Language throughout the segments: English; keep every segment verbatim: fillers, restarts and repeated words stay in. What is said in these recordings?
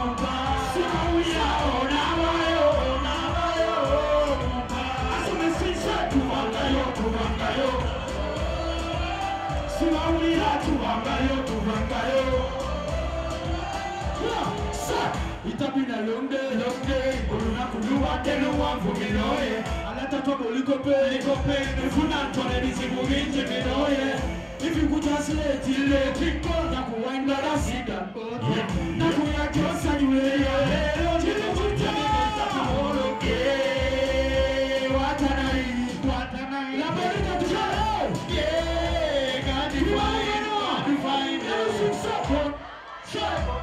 It's been a long day, long day. Oluna kuluwa telu wangu minoye. Alata tobo likope, likope. Nifuna tone nisimu minje minoye. If you could translate it, kiko na kuwainda la sida. Na kuya kiosa yule yo. Chile kuta takamoroke. Watanai, watanai. La barita tushalo. Yeah, God divine, God divine. Everything support, support.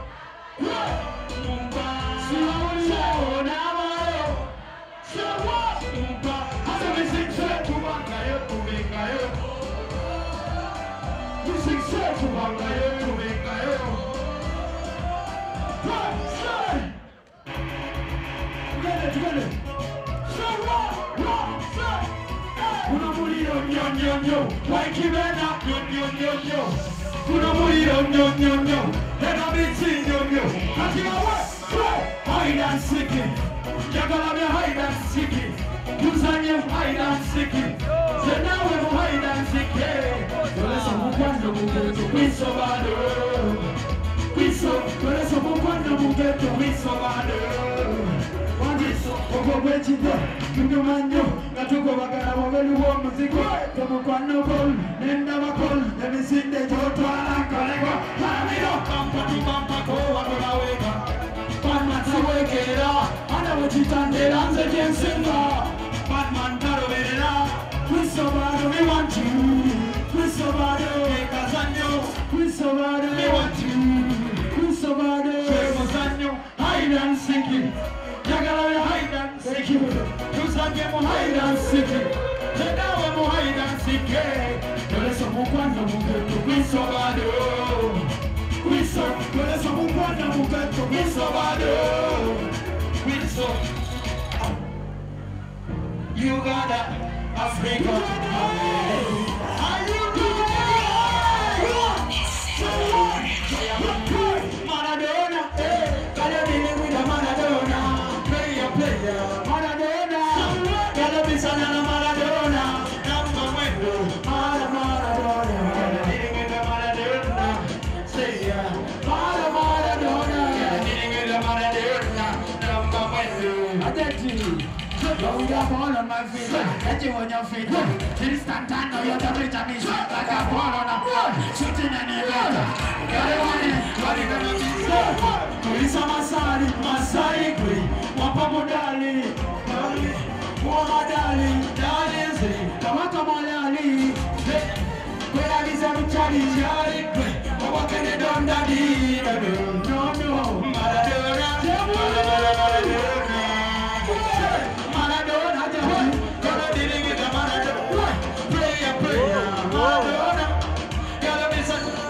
Hide and seek it. Jagalabia hide and seek it. Kusanya hide and seek it. Zenawe hide and seek it. Tolesa mukwano mugeto kwiso bado. Kwiso, tolesa mukwano mugeto kwiso bado. Wandiso, koko bwechide, kundo manyo, natuko bagara wabelu wa muziko. Tomukwano kol, nenda bakol, nemisinde joto alankolego. Paramiro, kampati kampako wakolawega. Wekera, ana wachitandera nze jensinga. Batman karo verera. Kwisobado, we want you. Kwisobado, ekazanyo. Kwisobado, we want you. Kwisobado, shemozanyo. Hide and seek it. Yagala hide and seek it. Kuzanye mo hide and seek it. Tenawe mo hide and seek it. Toleso mukwano mugeto kwisobado. Kwiso, toleso mukwano mugeto kwisobado. Uganda, Africa, are you Maradona, gotta be with a Maradona, player, player, Maradona, gotta be son of Maradona, number one, Maradona, gotta be with a Maradona, say yeah, Maradona, gotta be with a Maradona, number one, identity. Don't get ball on my feet, get you on your feet. Instant time, no, you're the rich and me shot like a ball on a ball. Shooting any better. Get it on it, what are you gonna do? Tulisa Masari, Masari, Gui, Wapa Modali, Wapa Dali, Dali, Tawaka Malali, where I is a Charlie, Charlie, Wapa can it on Daddy? No, no, Maradona, Maradona. Maradona, gonna deal with the Maradona. Player, player, Maradona. Gotta be such a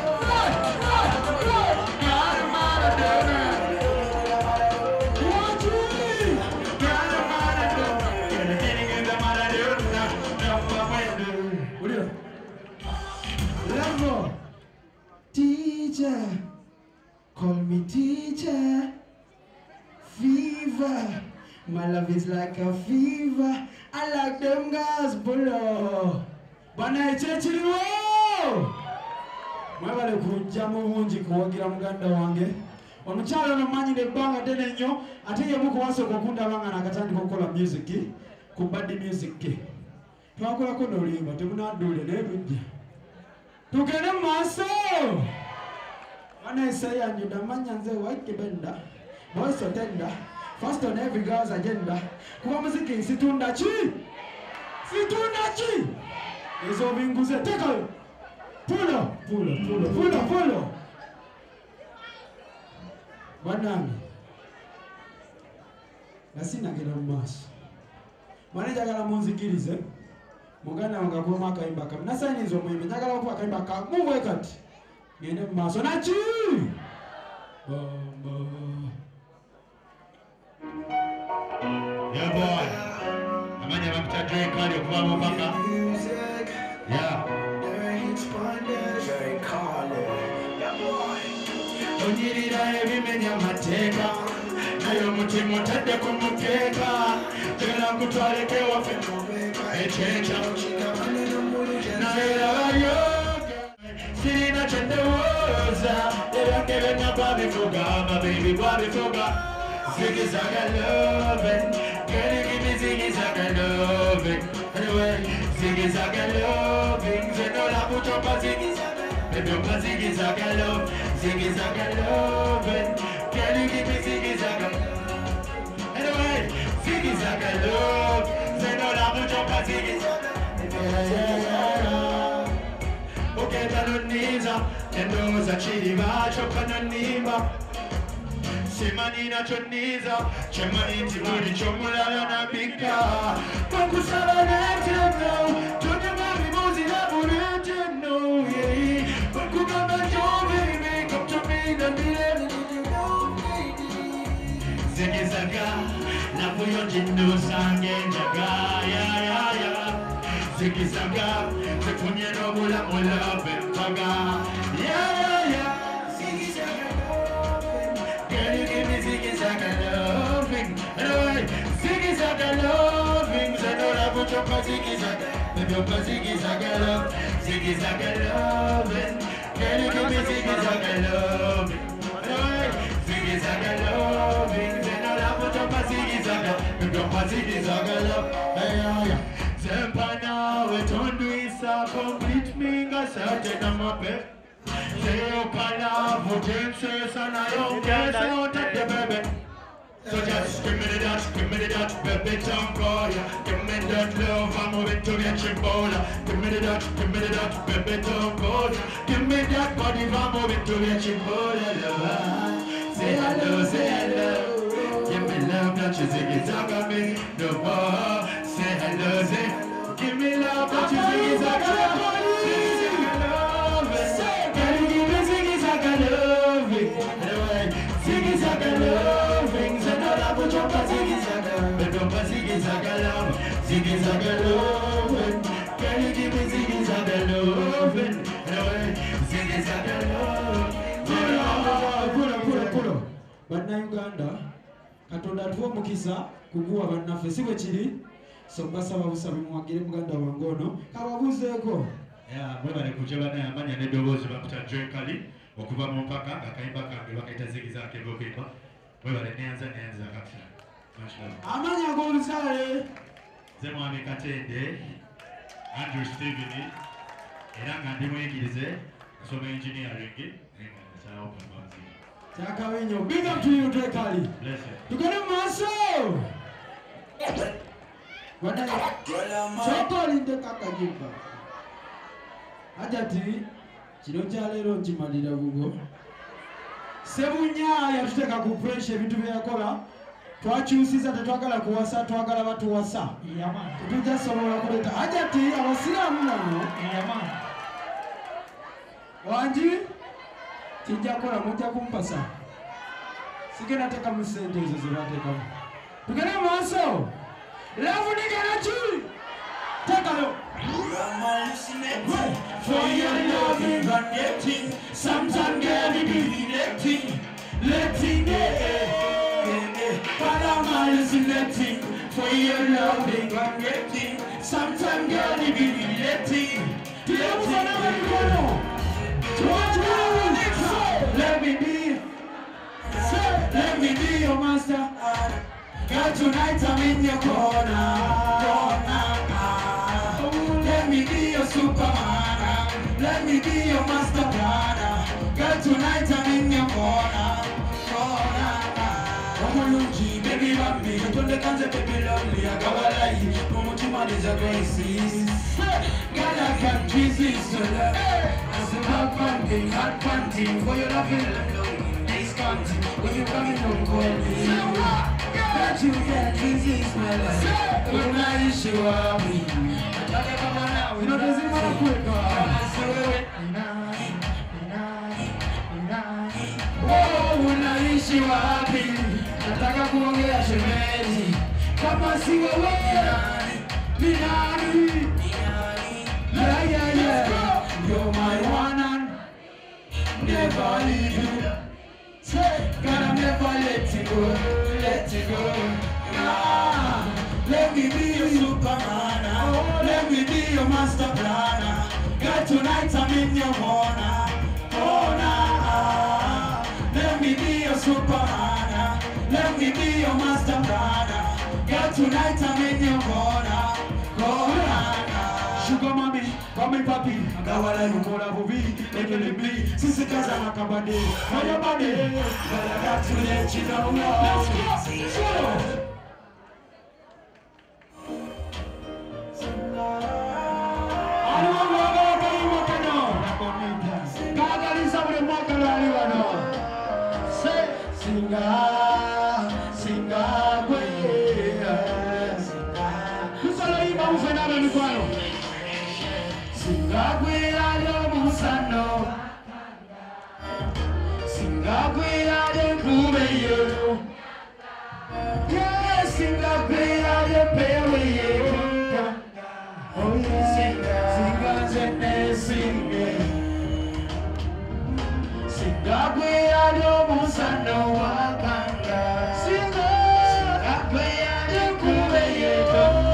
Maradona. What you gotta Maradona. Gonna deal with the Maradona. What do you? Level. Teacher. Call me teacher. Fever. My love is like a fever. I like them guys below. Bana echechiri wo. Mwebale kujjamu mungi kuwagira muganda wange. Omukyalo nomanyi ne bbanga ddene nnyo ate ye muko wasooka okundabanga nakatandika okukola music ku Bad Music. Twakolako n'oluyimba temunaadduule naye lujja. Tugende mu maaso. Bana esayanjudde amanya nze Waikibenda. Voice tender. First on every girl's agenda. Kuba muziki situunda chi? Situunda chi? Ezo binguze. Take a pull up, pull up, pull up, pull up, pull up. Banami. Nasina gena mas. Manager gala munzikirize. Muganda wanga kwa akaimba kam. Nasani nzo muime. Nyagala kwa akaimba kam. Muwe kati. Ngene maso na chi? Bomba. Yeah, boy. Amanya mamta Drake kali kwa mabanga. Yeah. Very calling. Yeah, boy. onyirira ebimenya amateeka naye omutima otadde ku mukeeka njagala nkutwaleko ewaffe ekyenkya naye labayo sirina kye ndowooza ebyange byonna bwabivuga amabeebi bwabivuga zigizaga loving girl you give me zigizaga loving anyway zigizaga loving zenola butopa zigizaga bedopa zigizaga love zigizaga loving girl you give me zigizaga anyway zigizaga love zenola butopa zigizaga oketa noniza endoza chiriba chokana nimba Simani na choniza, chemani tiburi chomulala na bika. Pakusala neteno, chone mami mozi na bureteno. Pakugama jo baby, come to me na mire. Ziggy zaga, na fuyo jindu sange jaga, ya ya ya. Ziggy zaga, zefunye no mula mula bempaga, ya ya ya. Ziggy zaga. Girl, you give me ziggy-zagga loving. Anyway, ziggy-zagga loving. I know that put your ziggy-zagga. Maybe your ziggy-zagga love. Ziggy-zagga loving. Girl, you give me ziggy-zagga loving. Anyway, ziggy-zagga loving. I know that put your ziggy-zagga. Maybe your ziggy-zagga love. Hey, yeah, yeah. Sempana, we don't do it, so complete me. I said, I'm a bit. Say you can love who drinks this and I don't care, so take the baby. So just give me that, give me that, baby, don't go, yeah. Give me that love, I'm moving to get your bola. Give me that, give me that, baby, don't go, yeah. Give me that body, I'm moving to get your bola. Say hello, say hello. Give me love, that you ziggy-zagga me, no more. Say hello, say give me love, that you ziggy-zagga me. Ziggy-zagga loving, zenola butopa ziggy-zagga, bedopa ziggy-zagga love, ziggy-zagga loving, can you give me ziggy-zagga loving, ziggy-zagga loving. Pula pula pula, bannayuganda Katonda atuwa mukisa kuguwa bannaffe si bwe kiri so basaba busabe muwagire muganda wange ono kababuuzeeko mwebale kujja banaye amanya n'eddoboozi bakuta Joy Kali okuva mu mpaka akayimba kange bakayita zigizake bokimba mwebale neyanza neyanza kapita amanya ag'oluzaale nze mwami Katende Andrew Steven era nga ndi muyigirize nsoma engineering naye Chakawenyo, big up to you, Joy Kali. Tukane maaso. Wana choko linde kaka jimba. Ajati kino kyalero nkimalira bugo. Sebunya yatuteka ku pressure bintu byakola. Twakyusiza tetwagala kuwasa twagala batuwasa. Yama. Tujja sobola kuleta ajati abasiramu nano. Yama. Wanji kijja kola mujja kumpasa sigena teka musente ezo zibateka tugere maaso love nigera chi tekalo for your loving and getting sometimes getting letting letting but I'm letting for your loving and getting sometimes getting letting letting let me be, let me be your master. Girl, tonight I'm in your corner. Let me be your superman. Let me be your master planner. Girl, tonight I'm in your corner. Omulungi, baby love me. Katonde kanze baby lovely. Agawalayi, mumutima is a graces. Girl, I can't resist your love. Hot panting, hot panting, for your loving nice panting, when you coming home cold me. That you get easy smell like when I show up me. You know this is my quick oh, when I show up me, nataka kuongea shemeji. Kama si wewe, ni nani? Yeah, yeah, yeah. You're my one and never leave you. let it go, let it go. Nah, let me be your Superman. Oh, let me be your master planner. Girl, tonight I'm in your corner. Oh, nah, let me be your Superman. Let me be your master planner. Girl, tonight I'm in your corner. Corner. Sugar mommy, mommy papi, Gawala Yukola Bubi, Ekele B, Sisi Kaza Makabade, Fire Bade, but I got to let you know. Let's go! Singa, singa, singa gwera lyo musano, singa gwera lyo kubeyo, yeah, singa gwera lyo peweyo, oh yeah, singa zene singe, singa gwera lyo musano wakanga, singa gwera lyo kubeyo.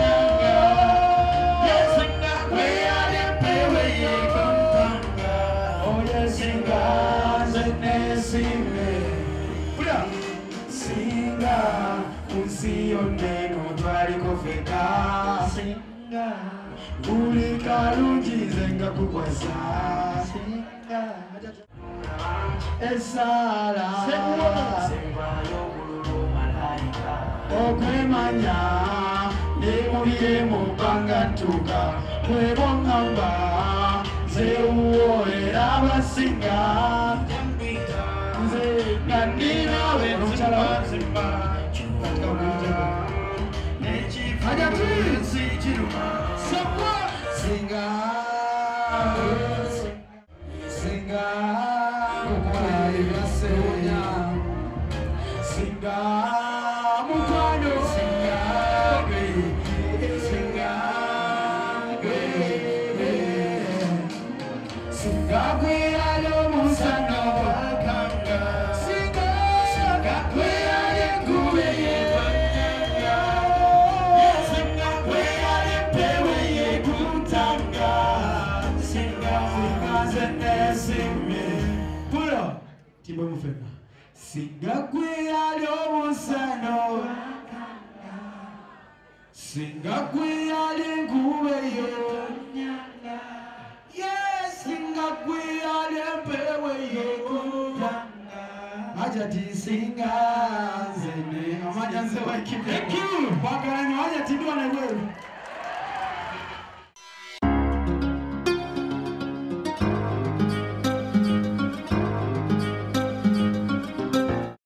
Singa, usione notwali kofeka. Singa, ulika lunjize nga kukwasa. Singa, esala. Singa yobulu malaika. Okwemanya, nemulire mubanga ntuka. Kwebongamba, zeuwo era abasinga. Nandina wenuchala simba chupatawija nechi fagati sichiruma sabwa singa singa kukwali vaseya singa mukwano singa singa singa kweyalo musano singa gwera lyo musano, singa gwera lyenkubeyo, yes, singa gwera lyempeweyo, ajati singa zene amanya nze waikibye. Thank you. Wagarani waja tidwa na wewe.